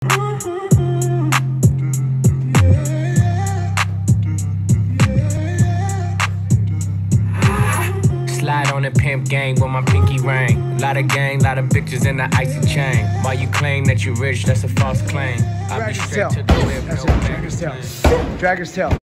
Slide on the pimp gang with my pinky ring. Lot of gang, lot of bitches in the icy chain. While you claim that you rich, that's a false claim. I'll be straight to the whip, no Drag his tail. Drag his tail.